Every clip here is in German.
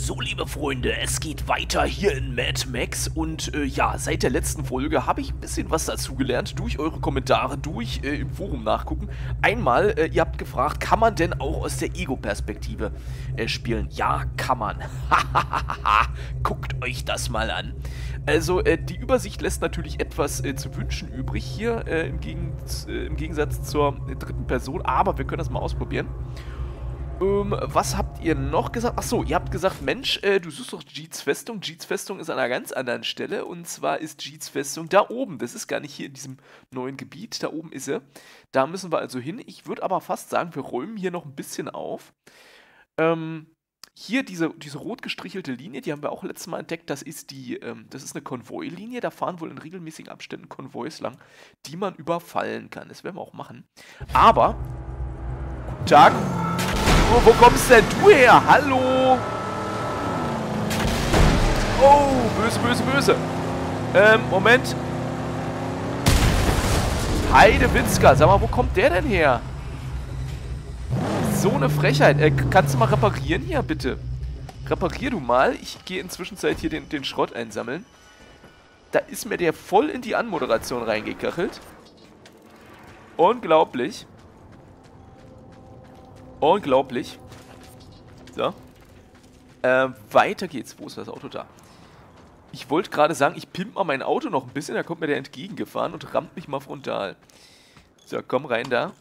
So, liebe Freunde, es geht weiter hier in Mad Max und ja, seit der letzten Folge habe ich ein bisschen was dazugelernt, durch eure Kommentare, im Forum nachgucken. Einmal, ihr habt gefragt, kann man denn auch aus der Ego-Perspektive spielen? Ja, kann man. Guckt euch das mal an. Also, die Übersicht lässt natürlich etwas zu wünschen übrig hier, im Gegensatz zur dritten Person, aber wir können das mal ausprobieren. Was habt ihr noch gesagt? Achso, ihr habt gesagt, Mensch, du suchst doch Jeets Festung. Jeets Festung ist an einer ganz anderen Stelle. Und zwar ist Jeets Festung da oben. Das ist gar nicht hier in diesem neuen Gebiet. Da oben ist sie. Da müssen wir also hin. Ich würde aber fast sagen, wir räumen hier noch ein bisschen auf. Hier diese rot gestrichelte Linie, die haben wir auch letztes Mal entdeckt. Das ist eine Konvoi-Linie. Da fahren wohl in regelmäßigen Abständen Konvois lang, die man überfallen kann. Das werden wir auch machen. Aber, guten Tag. Oh, wo kommst denn du her? Hallo? Oh, böse, böse, böse. Moment. Heidewitzka, sag mal, wo kommt der denn her? So eine Frechheit. Kannst du mal reparieren hier, bitte? Reparier du mal. Ich gehe inzwischen hier den Schrott einsammeln. Da ist mir der voll in die Anmoderation reingekachelt. Unglaublich. Unglaublich. So. Weiter geht's. Wo ist das Auto da? Ich wollte gerade sagen, ich pimp mal mein Auto noch ein bisschen. Da kommt mir der entgegengefahren und rammt mich mal frontal. So, komm rein da.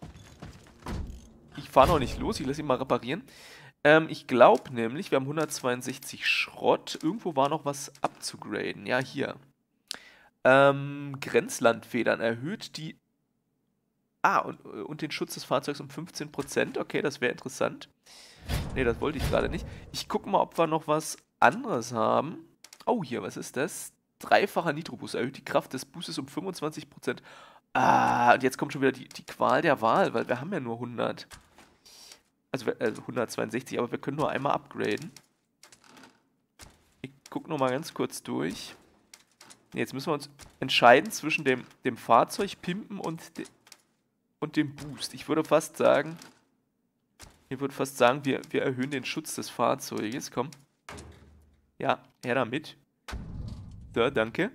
Ich fahre noch nicht los. Ich lasse ihn mal reparieren. Ich glaube nämlich, wir haben 162 Schrott. Irgendwo war noch was abzugraden. Ja, hier. Grenzlandfedern erhöht die... Ah, und den Schutz des Fahrzeugs um 15%. Okay, das wäre interessant. Ne, das wollte ich gerade nicht. Ich gucke mal, ob wir noch was anderes haben. Oh, hier, was ist das? Dreifacher Nitro-Boost. Erhöht die Kraft des Boostes um 25%. Ah, und jetzt kommt schon wieder die Qual der Wahl, weil wir haben ja nur 100. Also 162, aber wir können nur einmal upgraden. Ich gucke noch mal ganz kurz durch. Ne, jetzt müssen wir uns entscheiden zwischen dem Fahrzeug pimpen und dem Boost. Ich würde fast sagen, wir erhöhen den Schutz des Fahrzeuges. Komm. Ja, her damit. So, danke.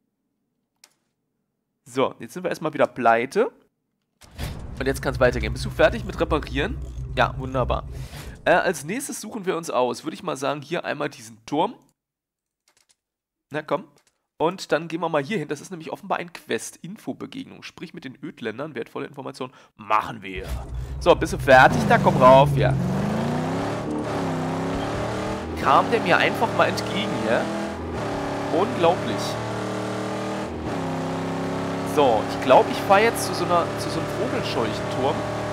So, jetzt sind wir erstmal wieder pleite. Und jetzt kann es weitergehen. Bist du fertig mit Reparieren? Ja, wunderbar. Als nächstes suchen wir uns aus, würde ich mal sagen, hier einmal diesen Turm. Na komm. Und dann gehen wir mal hier hin. Das ist nämlich offenbar ein Quest-Info-Begegnung. Sprich mit den Ödländern. Wertvolle Informationen. Machen wir. So, bist du fertig? Da komm rauf, ja. Kam der mir einfach mal entgegen, ja? Unglaublich. So, ich glaube, ich fahre jetzt zu so einem Vogelscheuchenturm.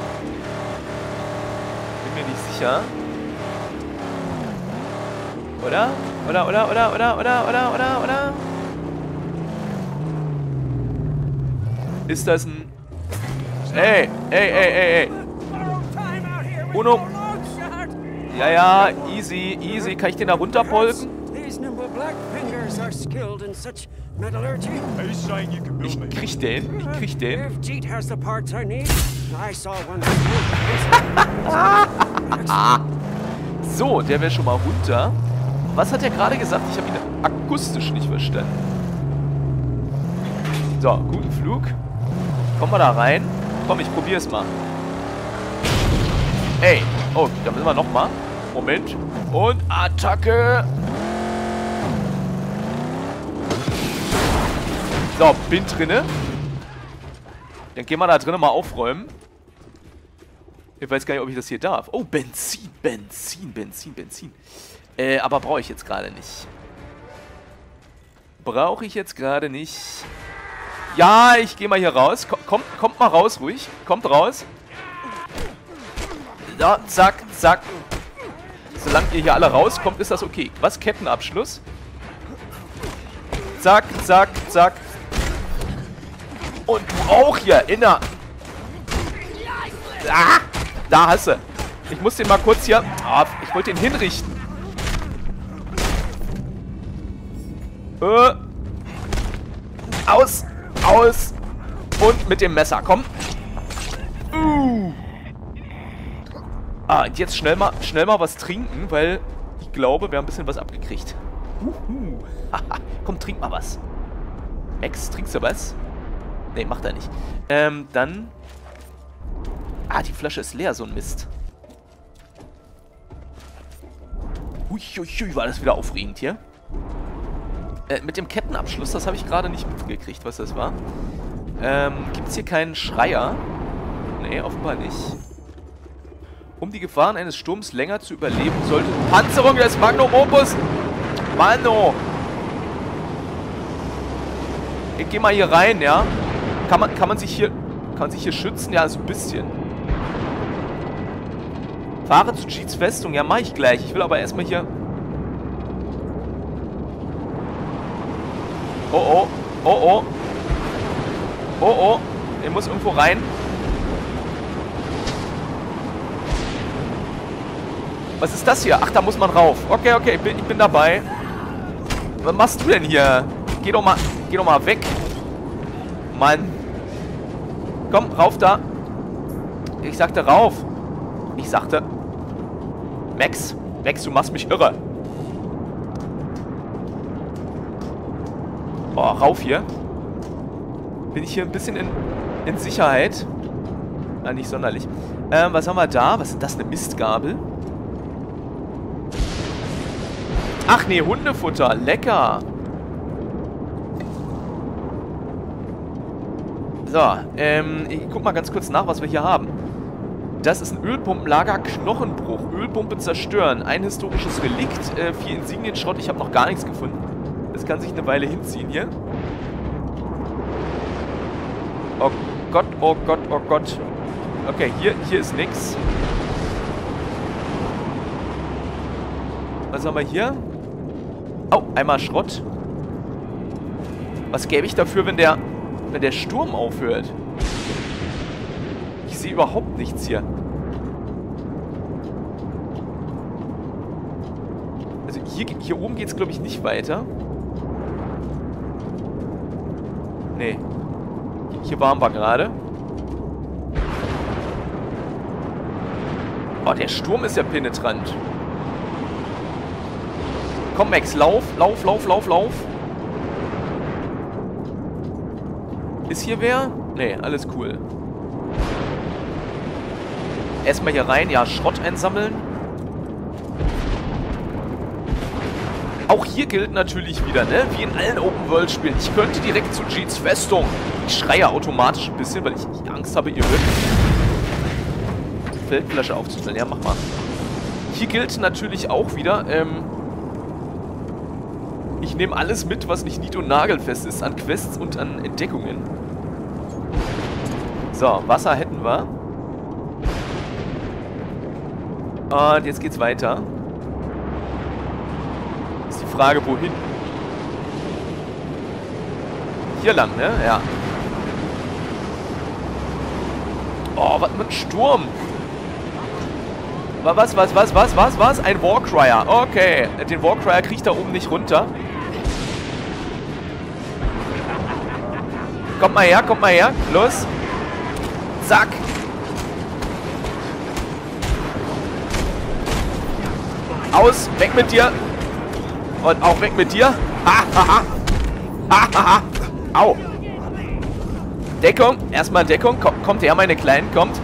Bin mir nicht sicher. Oder? Oder? Ist das ein... Ey. Uno. Ja, easy. Kann ich den da runterpolken? Ich krieg den. So, der wäre schon mal runter. Was hat er gerade gesagt? Ich habe ihn akustisch nicht verstanden. So, guten Flug. Kommen wir da rein? Komm, ich probier's mal. Ey. Oh, da müssen wir nochmal. Moment. Und Attacke. So, bin drinne. Dann gehen wir da drinnen mal aufräumen. Ich weiß gar nicht, ob ich das hier darf. Oh, Benzin. Aber brauche ich jetzt gerade nicht. Ja, ich gehe mal hier raus. Kommt mal raus, ruhig. Kommt raus. Ja, zack. Solange ihr hier alle rauskommt, ist das okay. Was? Kettenabschluss? Zack. Und du auch hier, inner. Ah, da hast du. Ich muss den mal kurz hier... Oh, ich wollte den hinrichten. Aus. Und mit dem Messer, komm. Ah, und jetzt schnell mal was trinken, weil ich glaube, wir haben ein bisschen was abgekriegt. Haha. Komm, trink mal was. Max, trinkst du was? Ne, macht er nicht. Dann... Ah, die Flasche ist leer, so ein Mist. Hui, war das wieder aufregend hier. Mit dem Kettenabschluss, das habe ich gerade nicht mitgekriegt, was das war. Gibt es hier keinen Schreier? Nee, offenbar nicht. Um die Gefahren eines Sturms länger zu überleben, sollte... Panzerung des Magnum Opus! Mano! Ich geh mal hier rein, ja? Kann man sich hier schützen? Ja, so ein bisschen. Fahre zu Jeets Festung. Ja, mach ich gleich. Ich will aber erstmal hier... Oh, oh. Oh, oh. Oh, oh. Er muss irgendwo rein. Was ist das hier? Ach, da muss man rauf. Okay, okay, ich bin dabei. Was machst du denn hier? Geh doch mal weg. Mann. Komm, rauf da. Ich sagte rauf. Ich sagte... Max, du machst mich irre. Oh, rauf hier. Bin ich hier ein bisschen in Sicherheit? Ah, nicht sonderlich. Was haben wir da? Was ist das? Eine Mistgabel? Ach nee, Hundefutter. Lecker. So, ich guck mal ganz kurz nach, was wir hier haben. Das ist ein Ölpumpenlager, Knochenbruch, Ölpumpe zerstören, ein historisches Relikt, 4 Insignienschrott, ich habe noch gar nichts gefunden. Das kann sich eine Weile hinziehen hier. Oh Gott, oh Gott, oh Gott. Okay, hier ist nix. Was haben wir hier? Oh, einmal Schrott. Was gäbe ich dafür, wenn der Sturm aufhört? Ich sehe überhaupt nichts hier. Also hier oben geht es, glaube ich, nicht weiter. Nee. Hier waren wir gerade. Oh, der Sturm ist ja penetrant. Komm, Max, lauf. Ist hier wer? Nee, alles cool. Erstmal hier rein. Ja, Schrott einsammeln. Auch hier gilt natürlich wieder, ne? Wie in allen Open-World-Spielen. Ich könnte direkt zu Jeets Festung. Ich schreie automatisch ein bisschen, weil ich Angst habe, ihr wird Feldflasche aufzustellen. Ja, mach mal. Hier gilt natürlich auch wieder, ich nehme alles mit, was nicht nied- und nagelfest ist, an Quests und an Entdeckungen. So, Wasser hätten wir. Und jetzt geht's weiter. Ist die Frage, wohin? Hier lang, ne? Ja. Oh, was mit Sturm? Was? Ein Warcrier. Okay. Den Warcrier kriege ich da oben nicht runter. Kommt mal her. Los. Zack. Aus. Weg mit dir. Und auch weg mit dir. Au. Deckung. Erstmal Deckung. Kommt her, meine Kleinen. Kommt.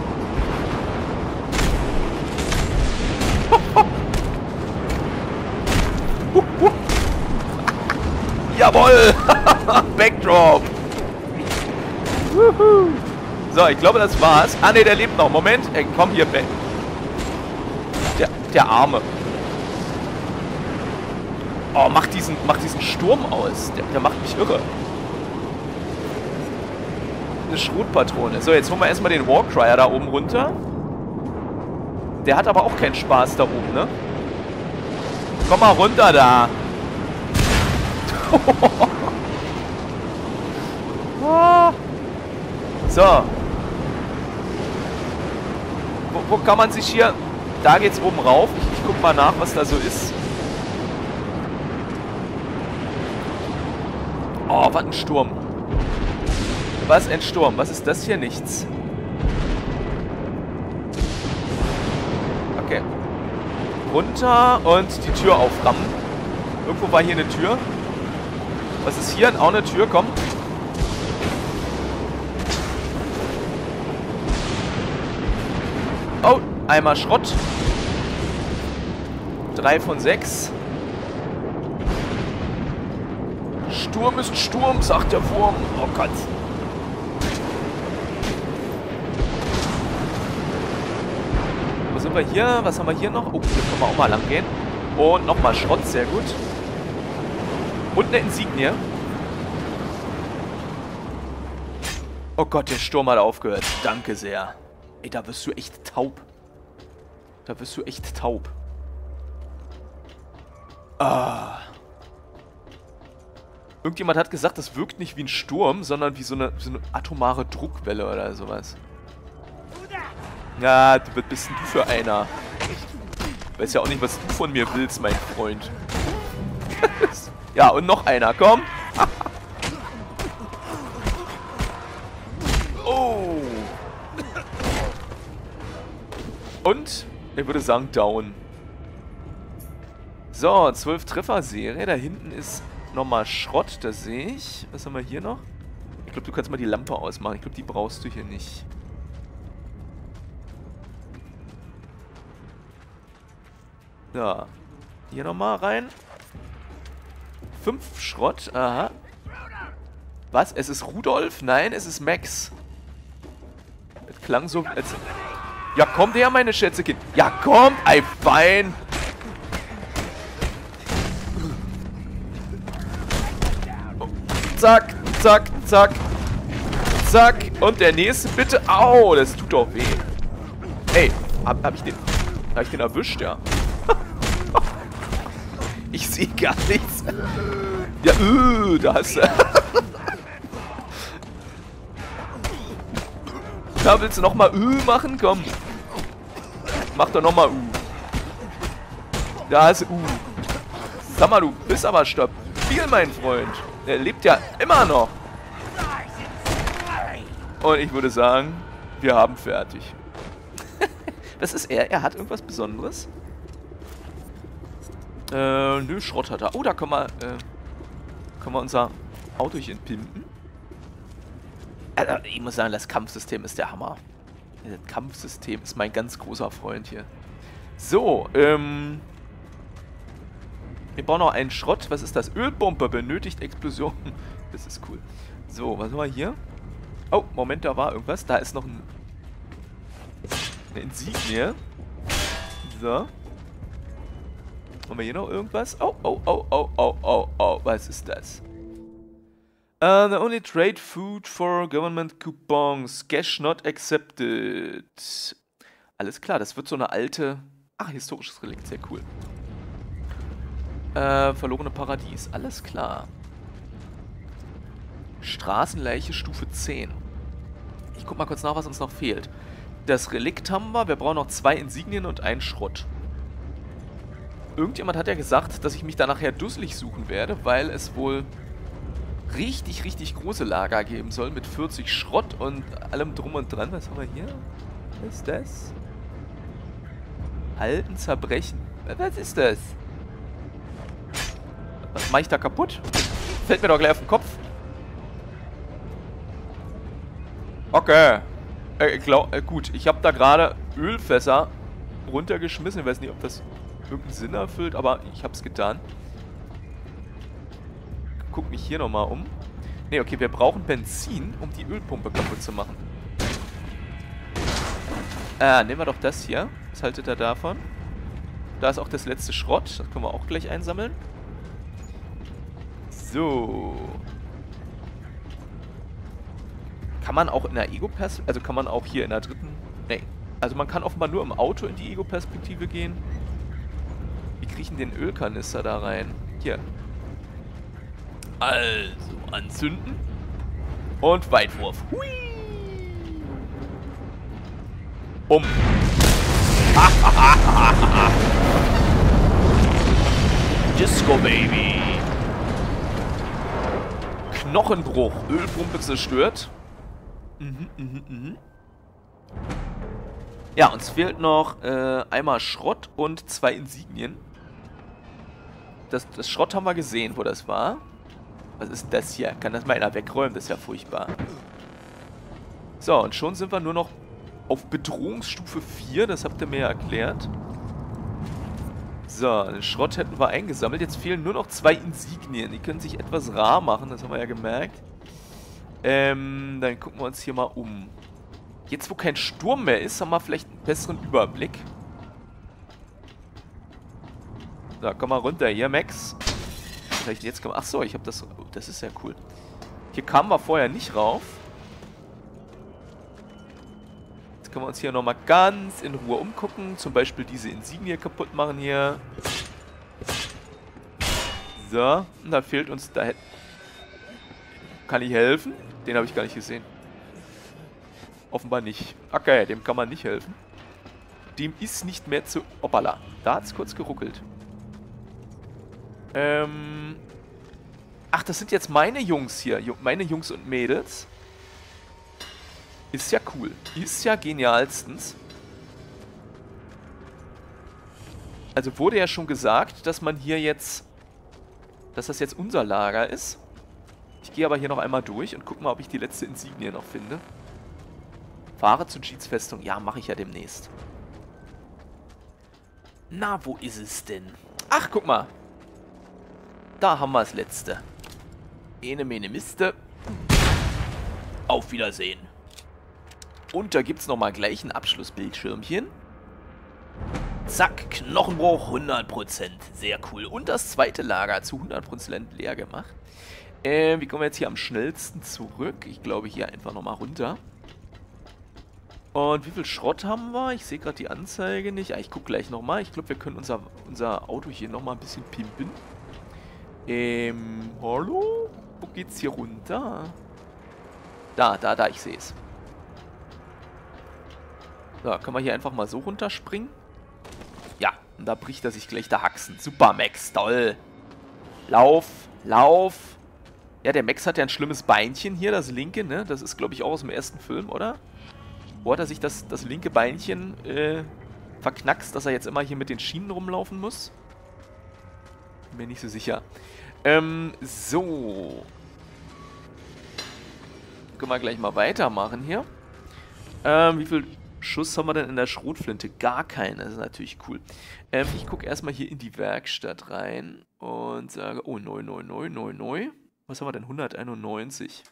Jawohl. Backdrop. So, ich glaube, das war's. Ah, ne, der lebt noch. Moment. Komm hier, Ben. Der Arme. Oh, mach diesen Sturm aus. Der macht mich irre. Eine Schrotpatrone. So, jetzt holen wir erstmal den Warcrier da oben runter. Der hat aber auch keinen Spaß da oben, ne? Komm mal runter da. So. Wo kann man sich hier... Da geht's oben rauf. Ich guck mal nach, was da so ist. Oh, was ein Sturm. Was ein Sturm. Was ist das hier? Nichts. Okay. runter und die Tür auframmen. Irgendwo war hier eine Tür. Was ist hier? Auch eine Tür, komm. Oh, einmal Schrott. 3 von 6. Sturm ist Sturm, sagt der Wurm. Oh Gott. Wo sind wir hier? Was haben wir hier noch? Oh, hier können wir auch mal lang gehen. Und nochmal Schrott, sehr gut. Und eine Insignie. Oh Gott, der Sturm hat aufgehört. Danke sehr. Ey, da wirst du echt taub. Da wirst du echt taub. Ah. Irgendjemand hat gesagt, das wirkt nicht wie ein Sturm, sondern wie so eine atomare Druckwelle oder sowas. Ja, was bist denn du für einer? Ich weiß ja auch nicht, was du von mir willst, mein Freund. Ja, und noch einer, komm. Oh. Und, ich würde sagen, down. So, 12 Treffer-Serie. Da hinten ist nochmal Schrott, das sehe ich. Was haben wir hier noch? Ich glaube, du kannst mal die Lampe ausmachen. Ich glaube, die brauchst du hier nicht. Ja. Hier nochmal rein. 5 Schrott. Aha. Was? Es ist Rudolf? Nein, es ist Max. Das klang so, als... Ja, kommt her, meine Schätze, Kind. Ja, kommt, ei, fein. Oh. Zack, zack, zack. Zack. Und der nächste, bitte. Au, das tut doch weh. Ey, hab ich den erwischt, ja? Ich sehe gar nichts. Ja, da hast du... Da willst du nochmal machen? Komm. Mach doch nochmal Da hast du Sag mal, du bist aber stabil, mein Freund. Der lebt ja immer noch. Und ich würde sagen, wir haben fertig. Das ist er. Er hat irgendwas Besonderes. Nö, Schrott hat er. Oh, da können wir unser Autochen pimpen. Also, ich muss sagen, das Kampfsystem ist der Hammer. Das Kampfsystem ist mein ganz großer Freund hier. So, wir bauen noch einen Schrott. Was ist das? Ölbombe benötigt Explosion. Das ist cool. So, was haben wir hier? Oh, Moment, da war irgendwas. Da ist noch eine Insignie. So. Haben wir hier noch irgendwas? Oh, oh, oh, oh, oh, oh, oh. Was ist das? The only trade food for government coupons. Cash not accepted. Alles klar, das wird so eine alte... Ach, historisches Relikt, sehr cool. Verlorene Paradies, alles klar. Straßenleiche Stufe 10. Ich guck mal kurz nach, was uns noch fehlt. Das Relikt haben wir brauchen noch 2 Insignien und 1 Schrott. Irgendjemand hat ja gesagt, dass ich mich da nachher dusselig suchen werde, weil es wohl richtig, richtig große Lager geben soll mit 40 Schrott und allem drum und dran. Was haben wir hier? Was ist das? Alten Zerbrechen. Was ist das? Was mache ich da kaputt? Fällt mir doch gleich auf den Kopf. Okay. Gut, ich habe da gerade Ölfässer runtergeschmissen. Ich weiß nicht, ob das irgendeinen Sinn erfüllt, aber ich habe es getan. Guck mich hier nochmal um. Ne, okay, wir brauchen Benzin, um die Ölpumpe kaputt zu machen. Nehmen wir doch das hier. Was haltet ihr davon? Da ist auch das letzte Schrott. Das können wir auch gleich einsammeln. So. Kann man auch in der Ego-Perspektive, also kann man auch hier in der dritten... Nee. Also man kann offenbar nur im Auto in die Ego-Perspektive gehen. Wie kriege ich denn den Ölkanister da rein? Hier. Also, anzünden. Und Weitwurf. Hui! Bumm. Disco Baby. Knochenbruch. Ölpumpe zerstört. Ja, uns fehlt noch einmal Schrott und 2 Insignien. Das Schrott haben wir gesehen, wo das war. Was ist das hier? Kann das mal einer wegräumen? Das ist ja furchtbar. So, und schon sind wir nur noch auf Bedrohungsstufe 4. Das habt ihr mir ja erklärt. So, den Schrott hätten wir eingesammelt. Jetzt fehlen nur noch 2 Insignien. Die können sich etwas rar machen, das haben wir ja gemerkt. Dann gucken wir uns hier mal um. Jetzt, wo kein Sturm mehr ist, haben wir vielleicht einen besseren Überblick. So, komm mal runter hier, Max. Vielleicht jetzt kommen. Achso, ich habe das. Oh, das ist ja cool. Hier kamen wir vorher nicht rauf. Jetzt können wir uns hier nochmal ganz in Ruhe umgucken. Zum Beispiel diese Insignie kaputt machen hier. So, und da fehlt uns. Da kann ich helfen? Den habe ich gar nicht gesehen. Offenbar nicht. Okay, dem kann man nicht helfen. Dem ist nicht mehr zu... Hoppala, da hat es kurz geruckelt. Ach, das sind jetzt meine Jungs hier. Meine Jungs und Mädels. Ist ja cool. Ist ja genialstens. Also wurde ja schon gesagt, dass man hier jetzt... Dass das jetzt unser Lager ist. Ich gehe aber hier noch einmal durch und gucke mal, ob ich die letzte Insignie noch finde. Fahre zu Jeets Festung. Ja, mache ich ja demnächst. Na, wo ist es denn? Ach, guck mal. Da haben wir das letzte. Ene, mene, miste. Auf Wiedersehen. Und da gibt es nochmal gleich ein Abschlussbildschirmchen. Zack, Knochenbruch 100%. Sehr cool. Und das zweite Lager zu 100% leer gemacht. Wie kommen wir jetzt hier am schnellsten zurück? Ich glaube hier einfach nochmal runter. Und wie viel Schrott haben wir? Ich sehe gerade die Anzeige nicht. Ich gucke gleich nochmal. Ich glaube, wir können unser Auto hier nochmal ein bisschen pimpen. Hallo? Wo geht's hier runter? Da, ich sehe es. So, können wir hier einfach mal so runterspringen? Ja, und da bricht er sich gleich der Haxen. Super, Max, toll. Lauf. Ja, der Max hat ja ein schlimmes Beinchen hier, das linke, ne? Das ist, glaube ich, auch aus dem ersten Film, oder? Wo hat er sich das linke Beinchen verknackst, dass er jetzt immer hier mit den Schienen rumlaufen muss? Bin mir nicht so sicher. So. Können wir gleich mal weitermachen hier. Wie viel Schuss haben wir denn in der Schrotflinte? Gar keine, das ist natürlich cool. Ich gucke erstmal hier in die Werkstatt rein und sage, oh, neu. Was haben wir denn? 191.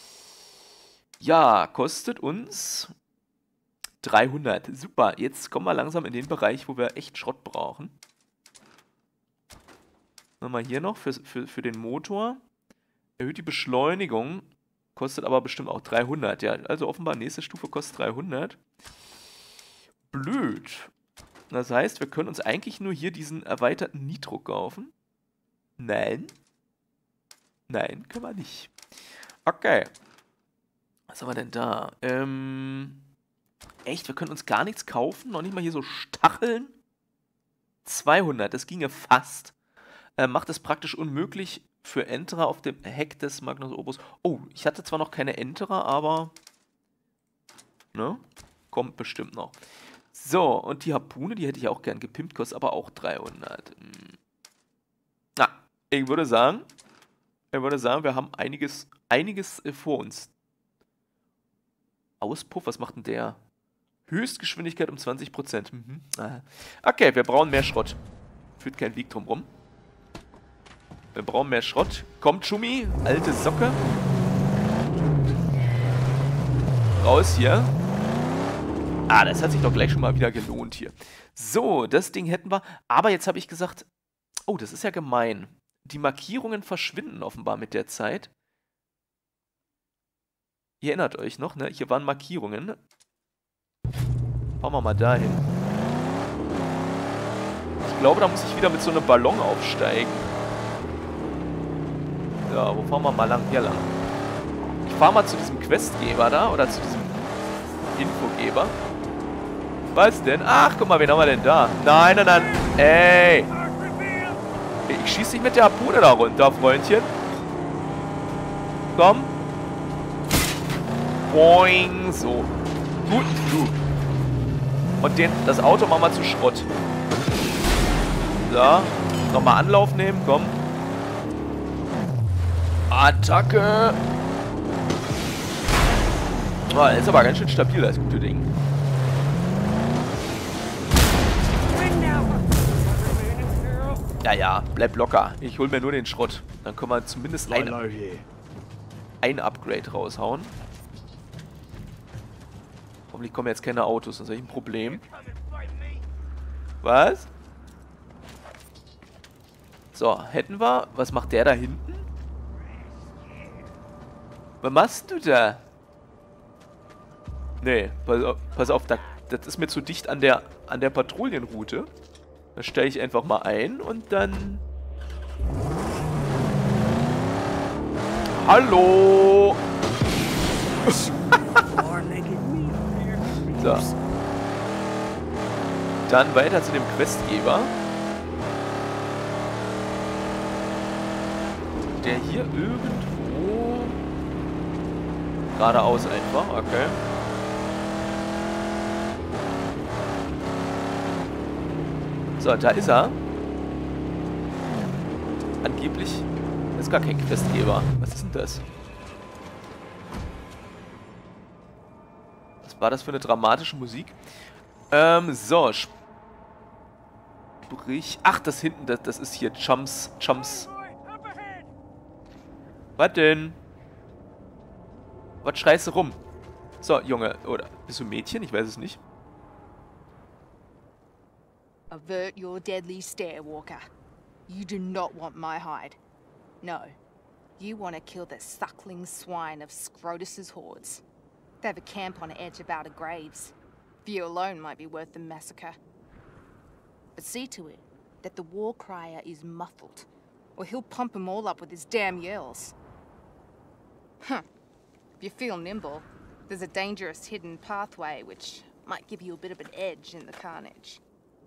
Ja, kostet uns 300. Super, jetzt kommen wir langsam in den Bereich, wo wir echt Schrott brauchen. Nochmal hier noch für den Motor. Erhöht die Beschleunigung. Kostet aber bestimmt auch 300. Ja, also offenbar nächste Stufe kostet 300. Blöd. Das heißt, wir können uns eigentlich nur hier diesen erweiterten Nitro kaufen. Nein. Nein, können wir nicht. Okay. Was haben wir denn da? Echt, wir können uns gar nichts kaufen? Noch nicht mal hier so Stacheln? 200, das ginge fast. Macht es praktisch unmöglich für Enterer auf dem Heck des Magnus Opus. Oh, ich hatte zwar noch keine Enterer, aber... Ne? Kommt bestimmt noch. So, und die Harpune, die hätte ich auch gern gepimpt, kostet aber auch 300. Na, ich würde sagen, wir haben einiges vor uns. Auspuff, was macht denn der? Höchstgeschwindigkeit um 20%. Okay, wir brauchen mehr Schrott. Führt kein Weg drum rum. Wir brauchen mehr Schrott. Kommt, Schumi, alte Socke. Raus hier. Ah, das hat sich doch gleich schon mal wieder gelohnt hier. So, das Ding hätten wir. Aber jetzt habe ich gesagt, oh, das ist ja gemein. Die Markierungen verschwinden offenbar mit der Zeit. Ihr erinnert euch noch, ne? Hier waren Markierungen. Fahren wir mal dahin. Ich glaube, da muss ich wieder mit so einem Ballon aufsteigen. Ja, wo fahren wir mal lang? Hier lang. Ich fahre mal zu diesem Questgeber da, oder zu diesem Infogeber. Was denn? Ach, guck mal, wen haben wir denn da? Nein. Ey! Ich schieße dich mit der Harpune da runter, Freundchen. Komm. Boing. So. Guten Flug. Und das Auto machen wir zu Schrott. So. Nochmal Anlauf nehmen, komm. Attacke! Oh, ist aber ganz schön stabil, das gute Ding. Ja, ja, bleib locker. Ich hol mir nur den Schrott. Dann können wir zumindest ein Upgrade raushauen. Hoffentlich kommen jetzt keine Autos, sonst habe ich ein Problem. Was? So, hätten wir. Was macht der da hinten? Was machst du da? Nee, pass auf, das ist mir zu dicht an der Patrouillenroute. Da stelle ich einfach mal ein und dann... Hallo! So. Dann weiter zu dem Questgeber. Der hier irgendwo... Geradeaus einfach, okay. So, da ist er. Angeblich ist gar kein Questgeber. Was ist denn das? Was war das für eine dramatische Musik? So. Sprich... Ach, das hinten, das ist hier Chums. Was denn? Was schreist du rum? So, Junge. Oder bist du Mädchen? Ich weiß es nicht. Avert your deadly stare, Walker. You do not want my hide. No. You want to kill the suckling swine of Scrotus's hordes. They have a camp on edge of Outer Graves. You alone might be worth the massacre. But see to it that the war crier is muffled, or he'll pump them all up with his damn yells. Huh. If you feel nimble, there's a dangerous hidden pathway which might give you a bit of an edge in the carnage.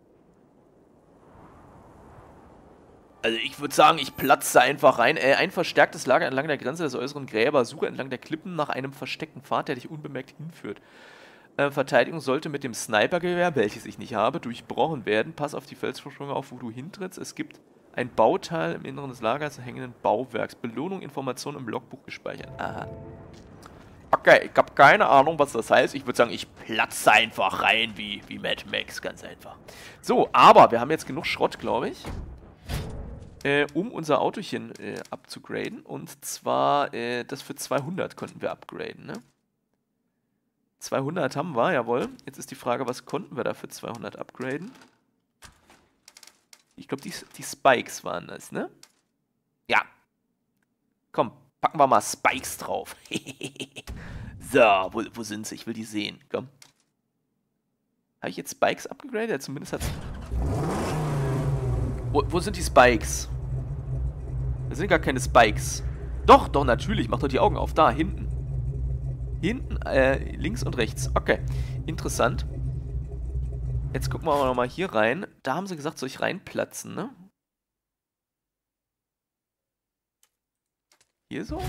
Also ich würde sagen, ich platze einfach rein. Ein verstärktes Lager entlang der Grenze des äußeren Gräber. Suche entlang der Klippen nach einem versteckten Pfad, der dich unbemerkt hinführt. Verteidigung sollte mit dem Snipergewehr, welches ich nicht habe, durchbrochen werden. Pass auf die Felsvorsprünge auf, wo du hintrittst. Es gibt ein Bauteil im Inneren des Lagers hängenden Bauwerks. Belohnung, Informationen im Logbuch gespeichert. Aha. Okay, ich habe keine Ahnung, was das heißt. Ich würde sagen, ich platze einfach rein wie Mad Max. Ganz einfach. So, aber wir haben jetzt genug Schrott, glaube ich. Um unser Autochen abzugraden. Und zwar, das für 200 konnten wir upgraden, ne? 200 haben wir, jawohl. Jetzt ist die Frage, was konnten wir da für 200 upgraden? Ich glaube, die Spikes waren das, ne? Ja. Komm, packen wir mal Spikes drauf. So, wo sind sie? Ich will die sehen. Komm. Habe ich jetzt Spikes upgegradet? Ja, zumindest hat's... Wo sind die Spikes? Das sind gar keine Spikes. Doch, natürlich. Mach doch die Augen auf. Da, hinten. Hinten, links und rechts. Okay, interessant. Jetzt gucken wir nochmal hier rein. Da haben sie gesagt, soll ich reinplatzen, ne? Hier so?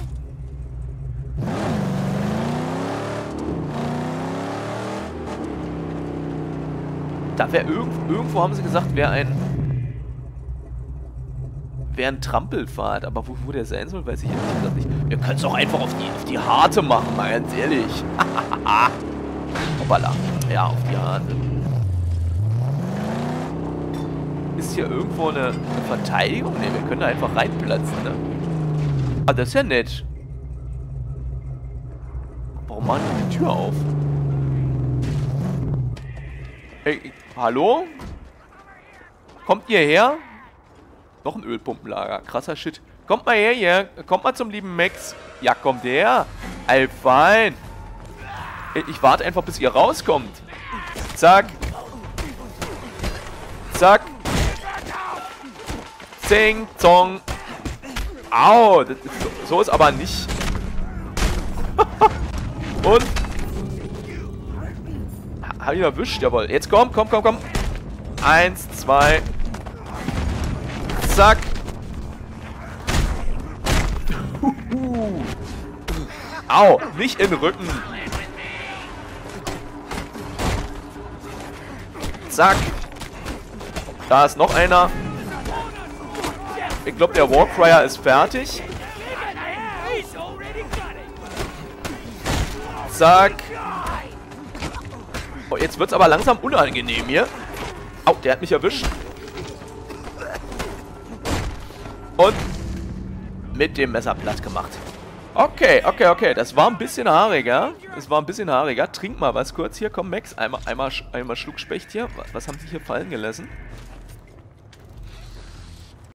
Da wäre irgendwo haben sie gesagt, wäre ein Trampelpfad, aber wo der sein soll, weiß ich ehrlich gesagt nicht. Wir können es auch einfach auf die harte machen, mal ganz ehrlich. Hoppala. Ja, auf die harte. Ist hier irgendwo eine Verteidigung? Ne, wir können da einfach reinplatzen, ne? Ah, das ist ja nett. Warum machen die die Tür auf? Hey, hallo? Kommt ihr her? Noch ein Ölpumpenlager. Krasser Shit. Kommt mal her hier. Kommt mal zum lieben Max. Ja, kommt her. Ey, fein. Ich warte einfach, bis ihr rauskommt. Zack. Zack. Zing, zong. Au. Das ist, so ist aber nicht. Und. Hab ich ihn erwischt? Jawohl. Jetzt komm. 1, 2. Zack. Au, nicht in den Rücken. Zack. Da ist noch einer. Ich glaube, der Warcrier ist fertig. Zack. Oh, jetzt wird es aber langsam unangenehm hier. Au, der hat mich erwischt. Und mit dem Messer platt gemacht. Okay, okay, okay. Das war ein bisschen haariger. Das war ein bisschen haariger. Trink mal was kurz hier. Komm, Max. Einmal Schluckspecht hier. Was haben Sie hier fallen gelassen?